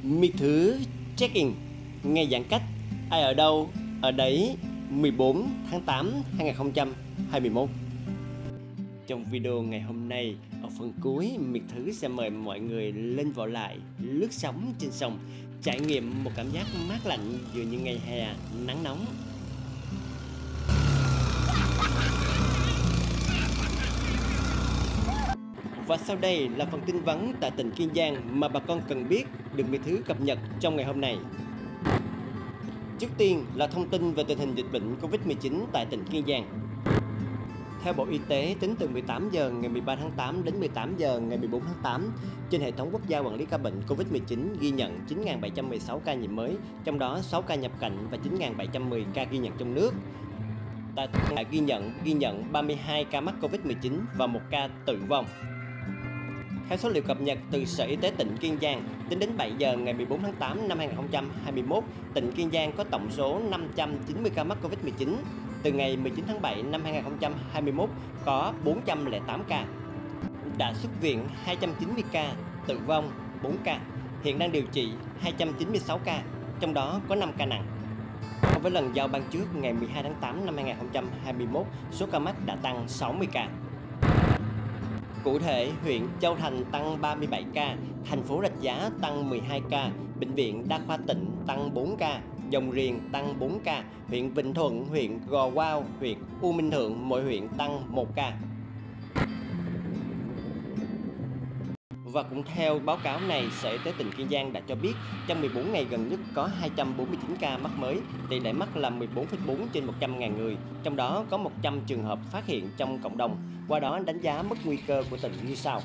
Miệt thứ check-in, ngày giãn cách, ai ở đâu, ở đấy, 14 tháng 8 2021. Trong video ngày hôm nay, ở phần cuối, Miệt Thứ sẽ mời mọi người lên võ lại, lướt sóng trên sông, trải nghiệm một cảm giác mát lạnh giữa những ngày hè nắng nóng. Và sau đây là phần tin vắn tại tỉnh Kiên Giang mà bà con cần biết được Miệt Thứ cập nhật trong ngày hôm nay. Trước tiên là thông tin về tình hình dịch bệnh Covid-19 tại tỉnh Kiên Giang. Theo Bộ Y tế, tính từ 18 giờ ngày 13 tháng 8 đến 18 giờ ngày 14 tháng 8, trên hệ thống quốc gia quản lý ca bệnh Covid-19 ghi nhận 9.716 ca nhiễm mới, trong đó 6 ca nhập cảnh và 9.710 ca ghi nhận trong nước. Tại tỉnh ghi nhận 32 ca mắc Covid-19 và 1 ca tử vong. Theo số liệu cập nhật từ Sở Y tế tỉnh Kiên Giang, tính đến 7 giờ ngày 14 tháng 8 năm 2021, tỉnh Kiên Giang có tổng số 590 ca mắc Covid-19. Từ ngày 19 tháng 7 năm 2021 có 408 ca. Đã xuất viện 290 ca, tử vong 4 ca. Hiện đang điều trị 296 ca, trong đó có 5 ca nặng. So với lần giao ban trước ngày 12 tháng 8 năm 2021, số ca mắc đã tăng 60 ca. Cụ thể, huyện Châu Thành tăng 37 ca, thành phố Rạch Giá tăng 12 ca, Bệnh viện Đa khoa tỉnh tăng 4 ca, Dòng Riềng tăng 4 ca, huyện Vĩnh Thuận, huyện Gò Quao, huyện U Minh Thượng, mỗi huyện tăng 1 ca. Và cũng theo báo cáo này, Sở Y tế tỉnh Kiên Giang đã cho biết trong 14 ngày gần nhất có 249 ca mắc mới, tỷ lệ mắc là 14,4 trên 100.000 người, trong đó có 100 trường hợp phát hiện trong cộng đồng. Qua đó đánh giá mức nguy cơ của tỉnh như sau.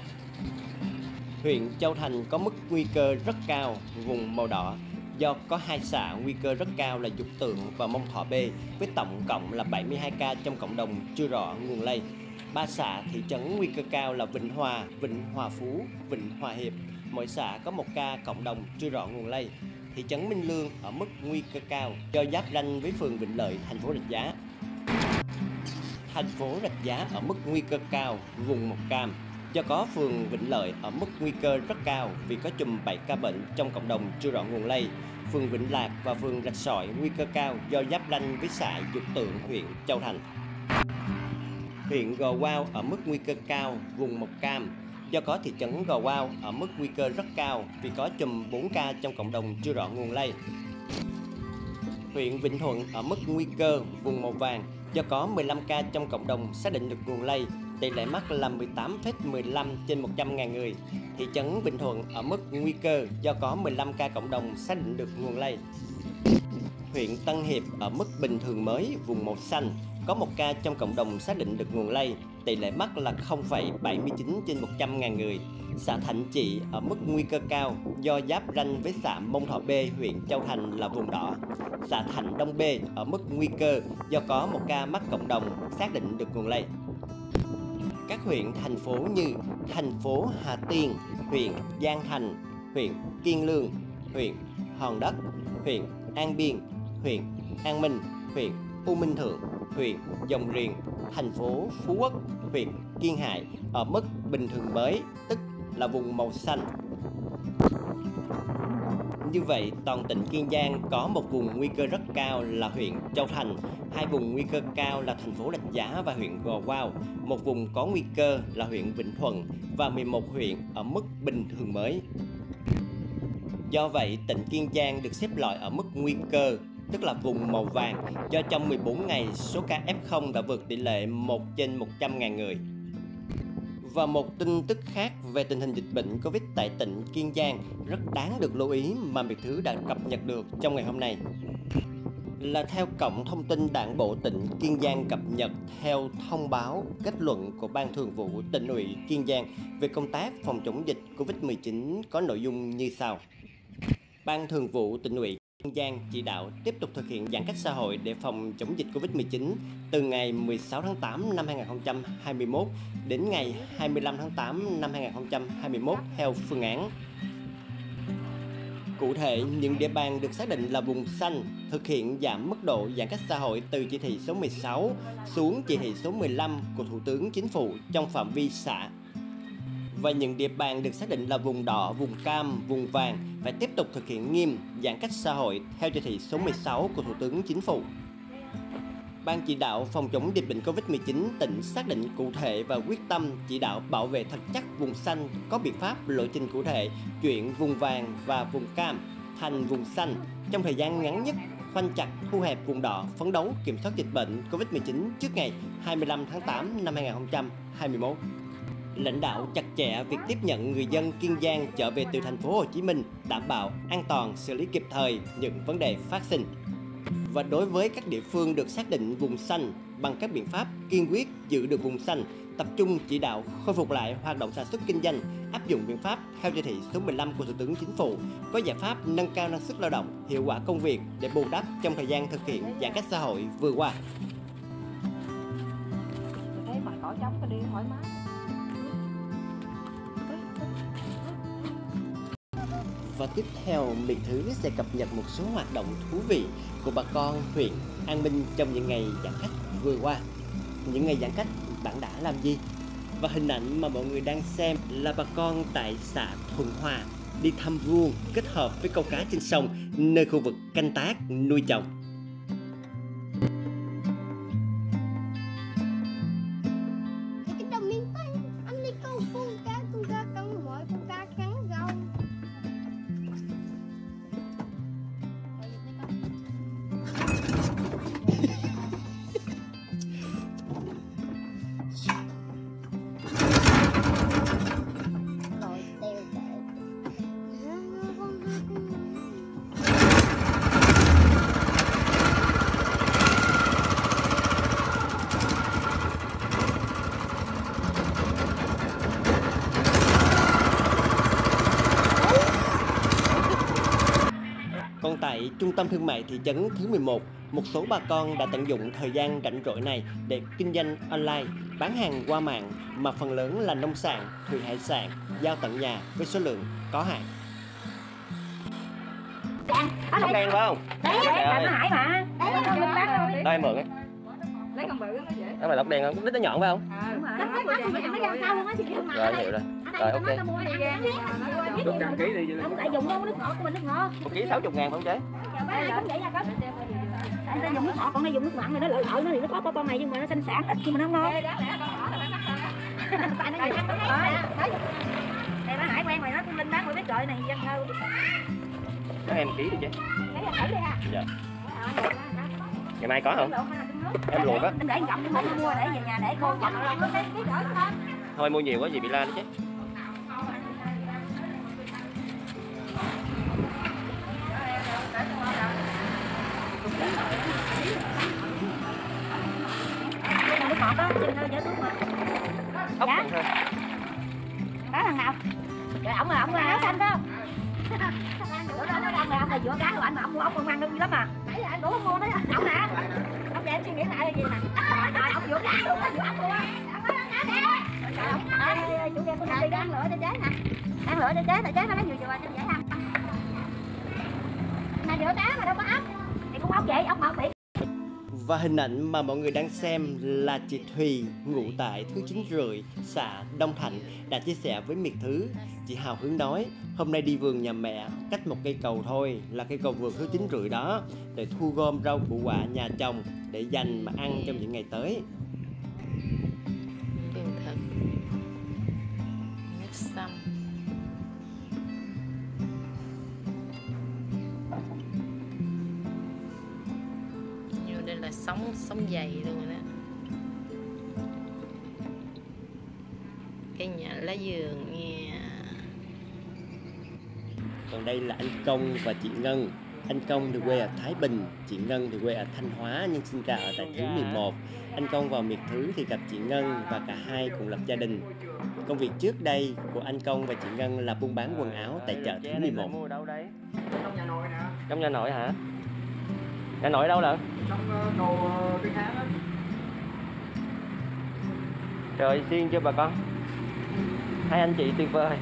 Huyện Châu Thành có mức nguy cơ rất cao, vùng màu đỏ, do có 2 xã nguy cơ rất cao là Dục Tượng và Mông Thọ B, với tổng cộng là 72 ca trong cộng đồng chưa rõ nguồn lây. 3 xã thị trấn nguy cơ cao là Vĩnh Hòa, Vĩnh Hòa Phú, Vĩnh Hòa Hiệp, mỗi xã có 1 ca cộng đồng chưa rõ nguồn lây. Thị trấn Minh Lương ở mức nguy cơ cao do giáp ranh với phường Vĩnh Lợi, thành phố Rạch Giá. Thành phố Rạch Giá ở mức nguy cơ cao, vùng màu cam, do có phường Vĩnh Lợi ở mức nguy cơ rất cao vì có chùm 7 ca bệnh trong cộng đồng chưa rõ nguồn lây. Phường Vĩnh Lạc và phường Rạch Sỏi nguy cơ cao do giáp ranh với xã Dục Tượng, huyện Châu Thành. Huyện Gò Quao ở mức nguy cơ cao, vùng màu cam, do có thị trấn Gò Quao ở mức nguy cơ rất cao vì có chùm 4 ca trong cộng đồng chưa rõ nguồn lây. Huyện Vĩnh Thuận ở mức nguy cơ, vùng màu vàng, do có 15 ca trong cộng đồng xác định được nguồn lây, tỷ lệ mắc là 18,15 trên 100.000 người. Thị trấn Vĩnh Thuận ở mức nguy cơ do có 15 ca cộng đồng xác định được nguồn lây. Huyện Tân Hiệp ở mức bình thường mới, vùng màu xanh, có 1 ca trong cộng đồng xác định được nguồn lây, tỷ lệ mắc là 0,79 trên 100.000 người. Xã Thạnh Trị ở mức nguy cơ cao do giáp ranh với xã Mông Thọ B, huyện Châu Thành là vùng đỏ. Xã Thạnh Đông B ở mức nguy cơ do có 1 ca mắc cộng đồng xác định được nguồn lây. Các huyện, thành phố như thành phố Hà Tiên, huyện Giang Thành, huyện Kiên Lương, huyện Hòn Đất, huyện An Biên, huyện An Minh, huyện U Minh Thượng, huyện Dòng Riềng, thành phố Phú Quốc, huyện Kiên Hải ở mức bình thường mới, tức là vùng màu xanh. Như vậy, toàn tỉnh Kiên Giang có một vùng nguy cơ rất cao là huyện Châu Thành, 2 vùng nguy cơ cao là thành phố Rạch Giá và huyện Gò Quao, một vùng có nguy cơ là huyện Vĩnh Thuận và 11 huyện ở mức bình thường mới. Do vậy, tỉnh Kiên Giang được xếp loại ở mức nguy cơ, tức là vùng màu vàng, do trong 14 ngày số ca F0 đã vượt tỷ lệ 1 trên 100.000 người. Và một tin tức khác về tình hình dịch bệnh Covid tại tỉnh Kiên Giang rất đáng được lưu ý mà Miệt Thứ đã cập nhật được trong ngày hôm nay. Là theo cổng thông tin Đảng bộ tỉnh Kiên Giang cập nhật theo thông báo kết luận của Ban Thường vụ Tỉnh ủy Kiên Giang về công tác phòng chống dịch Covid-19 có nội dung như sau. Ban Thường vụ Tỉnh ủy Kiên Giang chỉ đạo tiếp tục thực hiện giãn cách xã hội để phòng chống dịch Covid-19 từ ngày 16 tháng 8 năm 2021 đến ngày 25 tháng 8 năm 2021 theo phương án. Cụ thể, những địa bàn được xác định là vùng xanh thực hiện giảm mức độ giãn cách xã hội từ chỉ thị số 16 xuống chỉ thị số 15 của Thủ tướng Chính phủ trong phạm vi xã. Và những địa bàn được xác định là vùng đỏ, vùng cam, vùng vàng phải tiếp tục thực hiện nghiêm giãn cách xã hội theo chỉ thị số 16 của Thủ tướng Chính phủ. Ban chỉ đạo phòng chống dịch bệnh Covid-19 tỉnh xác định cụ thể và quyết tâm chỉ đạo bảo vệ thật chắc vùng xanh, có biện pháp lộ trình cụ thể chuyển vùng vàng và vùng cam thành vùng xanh trong thời gian ngắn nhất, khoanh chặt thu hẹp vùng đỏ, phấn đấu kiểm soát dịch bệnh Covid-19 trước ngày 25 tháng 8 năm 2021. Lãnh đạo chặt chẽ việc tiếp nhận người dân Kiên Giang trở về từ thành phố Hồ Chí Minh, đảm bảo an toàn, xử lý kịp thời những vấn đề phát sinh. Và đối với các địa phương được xác định vùng xanh bằng các biện pháp kiên quyết giữ được vùng xanh, tập trung chỉ đạo khôi phục lại hoạt động sản xuất kinh doanh, áp dụng biện pháp theo chỉ thị số 15 của Thủ tướng Chính phủ, có giải pháp nâng cao năng suất lao động, hiệu quả công việc để bù đắp trong thời gian thực hiện giãn cách xã hội vừa qua. Thấy mặt cỏ trống đi thoải mái. Và tiếp theo, Miệt Thứ sẽ cập nhật một số hoạt động thú vị của bà con huyện An Minh trong những ngày giãn cách vừa qua. Những ngày giãn cách bạn đã làm gì? Và hình ảnh mà mọi người đang xem là bà con tại xã Thuận Hòa đi thăm vuông kết hợp với câu cá trên sông nơi khu vực canh tác nuôi trồng. Còn tại trung tâm thương mại thị trấn thứ 11, một số bà con đã tận dụng thời gian rảnh rỗi này để kinh doanh online, bán hàng qua mạng mà phần lớn là nông sản, thủy hải sản, giao tận nhà với số lượng có hạn. Tóc đen phải không? Đấy, là Hải mà. Đây mượn ấy. Lấy con bự nó dễ. Đó là tóc đen không? Đít nó nhọn phải không? Đúng rồi. Rồi hiểu rồi. Rồi ok. Được đăng ký đi. Không tại dùng đâu nước ngọt của mình nước ngọt. Một ký 60.000 không chế? Không vậy là có. Anh ta dùng nước ngọt, còn đây dùng nước mặn rồi nó lợi lợi nó thì nó có con này nhưng mà nó xanh xả ít nhưng mà nó ngon. Đây bác Hải quen mày nó Linh bán rồi biết rồi này dân thơ. Cho em ký đi chứ. Lấy ra thử đi ha. Dạ. Ngày mai có không? Em luộc á. Anh để gọng cho mình mua để về nhà để khô chặt rồi nó ký đỡ thôi. Thôi mua nhiều quá gì bị la đó chứ. Nước ngọt đó, trên thơ dễ tuốt mà. Ốc Dạ. thôi. Đó thằng nào? Trời ổng là áo xanh đó. Bữa đó nó đang là ông là giữa cá của anh mà ông mua ốc con ăn đâu lắm mà. Nãy giờ anh đủ không mua đó. Ông nè. Ông để em suy nghĩ lại là gì nè. Trời ông giữa cá luôn á, giữa ốc luôn á. Chủ đem con đi ăn lửa cho chế nè. Ăn lửa cho chế, tại chế nó lấy nhiều chùa cho dễ ăn. Này giữa cá mà đâu có ốc. Thì cũng ốc vậy, ốc mọc bị. Và hình ảnh mà mọi người đang xem là chị Thùy ngụ tại thứ 9 rưỡi, xã Đông Thạnh đã chia sẻ với Miệt Thứ. Chị hào hứng nói hôm nay đi vườn nhà mẹ cách một cây cầu thôi là cây cầu vườn thứ 9 rưỡi đó để thu gom rau củ quả nhà chồng để dành mà ăn trong những ngày tới. Đường thật nước sông như đây là sống dày luôn rồi đó. Cái nhà lá vườn nha. Còn đây là anh Công và chị Ngân. Anh Công thì quê ở Thái Bình, chị Ngân thì quê ở Thanh Hóa nhưng sinh ra ở tại thứ 11. Anh Công vào Miệt Thứ thì gặp chị Ngân và cả hai cùng lập gia đình. Công việc trước đây của anh Công và chị Ngân là buôn bán quần áo tại chợ thứ 11. Mua đâu đấy? Trong nhà nội nè. Trong nhà nội hả? Nhà nội đâu lận? Trong đồ cái kháng á. Trời xiên chưa bà con? Hai anh chị tuyệt vời.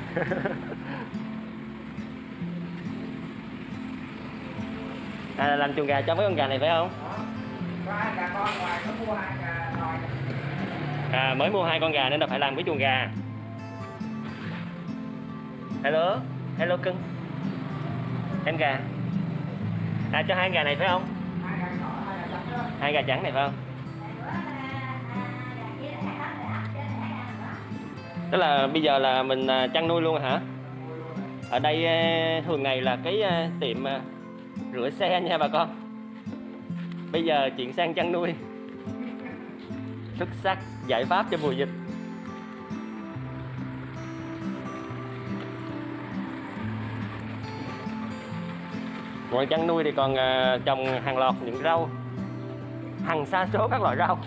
Làm chuồng gà cho mấy con gà này phải không? Có 2 gà con ngoài có mua 2 gà nòi. Mới mua 2 con gà nên là phải làm cái chuồng gà. Hello, hello cưng. Em gà. À, cho 2 gà này phải không? 2 gà trắng này phải không? Tức là bây giờ là mình chăn nuôi luôn hả? Ở đây thường ngày là cái tiệm rửa xe nha bà con. Bây giờ chuyển sang chăn nuôi. Xuất sắc, giải pháp cho mùa dịch. Ngoài chăn nuôi thì còn trồng hàng loạt những rau, hàng sa số các loại rau.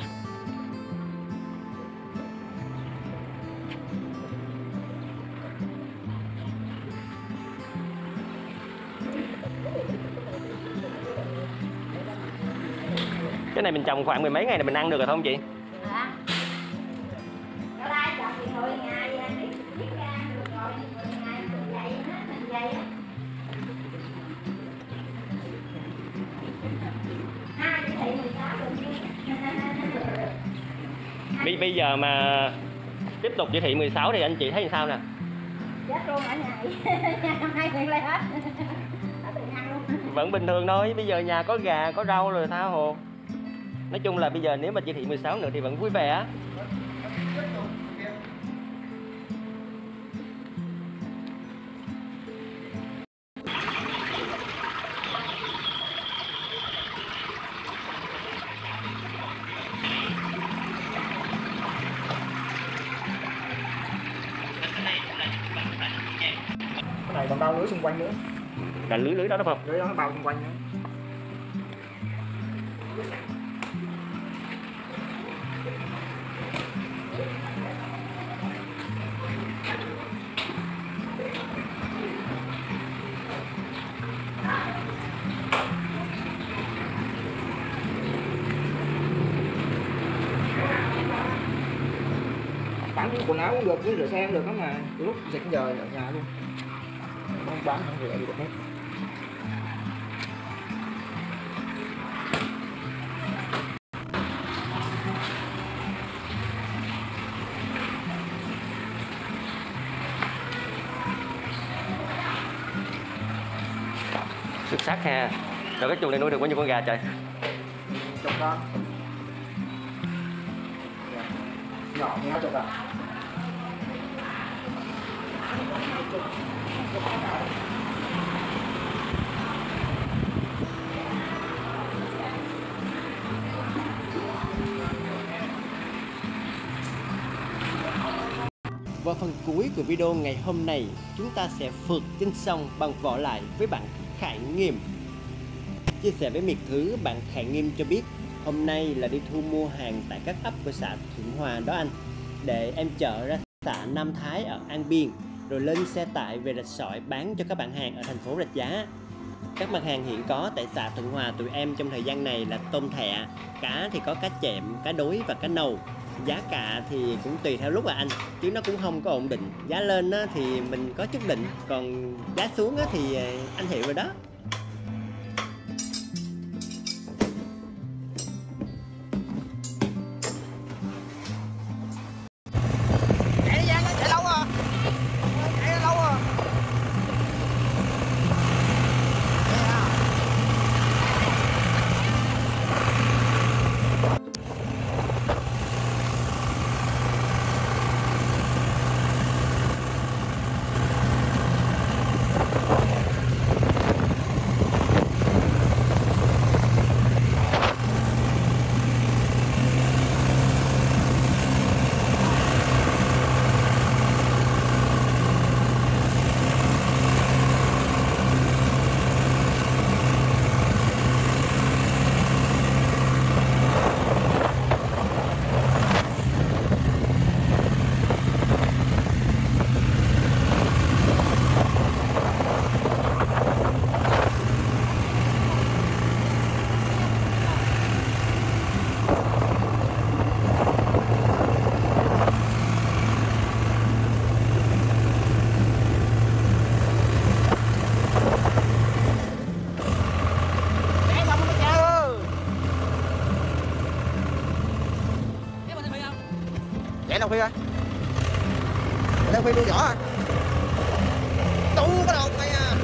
Cái này mình trồng khoảng mười mấy ngày là mình ăn được rồi không chị? Bây giờ mà tiếp tục chỉ thị 16 thì anh chị thấy sao nè? Chết luôn ở nhà. Hai chuyện lại hết. Vẫn bình thường thôi, bây giờ nhà có gà, có rau rồi tha hồ. Nói chung là bây giờ nếu mà chỉ thị 16 nữa thì vẫn vui vẻ. Cái này còn bao lưới xung quanh nữa. Là lưới đó đúng không? Lưới đó nó bao xung quanh nữa. Bán quần áo cũng được, với rửa xe cũng được đó mà. Từ lúc dịch giờ ở nhà luôn. Không bán không rửa gì được hết. Xuất sắc ha. Rồi cái chuồng này nuôi được bao nhiêu con gà trời? Chục con. Nhỏ như chục à. Vào phần cuối của video ngày hôm nay, chúng ta sẽ vượt trên sông bằng vỏ lại với bạn Khải Nghiêm. Chia sẻ với Miệt Thứ, bạn Khải Nghiêm cho biết hôm nay là đi thu mua hàng tại các ấp của xã Thuận Hòa đó anh, để em chở ra xã Nam Thái ở An Biên, rồi lên xe tải về Rạch Sỏi bán cho các bạn hàng ở thành phố Rạch Giá. Các mặt hàng hiện có tại xã Thuận Hòa tụi em trong thời gian này là tôm thẻ, cá thì có cá chẹm, cá đối và cá nâu. Giá cả thì cũng tùy theo lúc anh, chứ nó cũng không có ổn định. Giá lên thì mình có chút định, còn giá xuống thì anh hiểu rồi đó. Chạy lâu à. Chạy lâu à. Chạy đâu Phi ơi? Chạy đâu Phi đua võ à?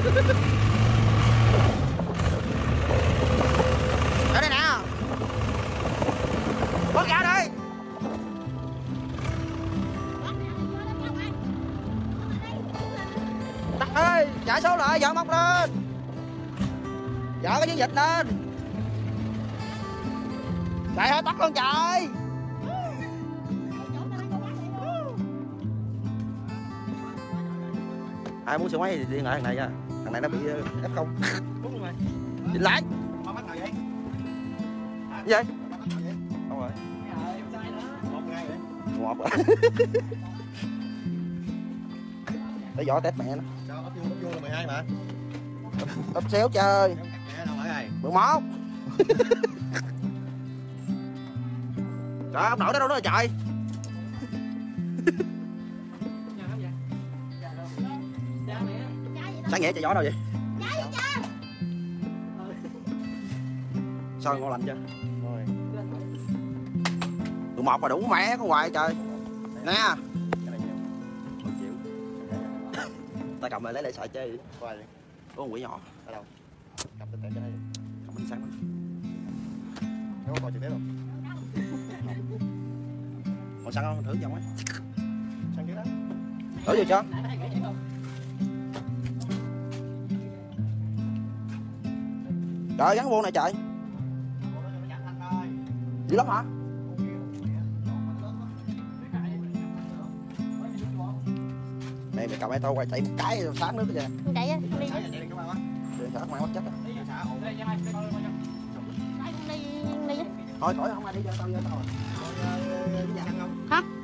Ở đây nè. Bớt ra đi. Tắt ơi, chạy số lại, dọn móc lên. Dọn cái chiến dịch lên. Chạy thôi, tắt luôn chạy. Ai muốn xe máy thì đi lại thằng này nha. Thằng này nó bị F0. Nhìn lại. Gì vậy? Đâu rồi? Ngọt rồi. Để vỏ test mẹ nó. Sao ấp vuông là 12 mà. Ấp xéo chơi. Mẹ đâu ở đây? 11. Trời ơi, ông nội nó đâu đó rồi trời. Sáng nghĩa chạy gió đâu vậy? Sao ngon lành chưa? Rồi. 11 mà đủ mẹ có hoài trời. Nè. Cái này nhiêu? 1 triệu. Ta cầm lại lấy sợi chơi đi. Coi đi. Có con quỷ nhỏ. Ở đâu? Cầm tên cho đây. Cầm mình sáng lắm. Nó có coi trực tiếp không? Còn xăng không? Thử vòng ấy. Xăng trước đó. Thử vô cho. Trời gắn vuông này trời. Dữ lắm hả? Này mày cầm ai tao quay chạy một cái sáng nước kìa. Chạy á, đi. Để sợ mày mất chết. Đi. Thôi khỏi không ai đi cho tao vô tao. Hả?